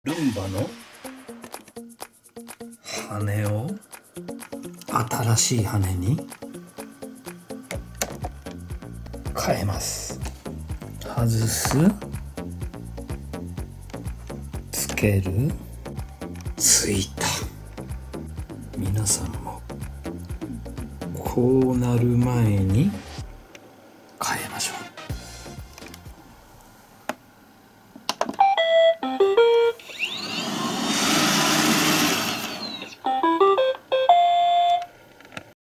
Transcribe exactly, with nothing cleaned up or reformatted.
ルンバの羽を新しい羽に変えます。外す、つける、ついた。皆さんもこうなる前に